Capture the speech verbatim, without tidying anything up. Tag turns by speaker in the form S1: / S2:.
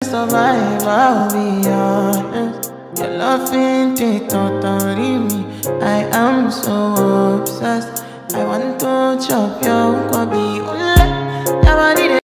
S1: survive, I'll be honest. Your love ain't it totally me. I am so obsessed. I want to chop your kwabi.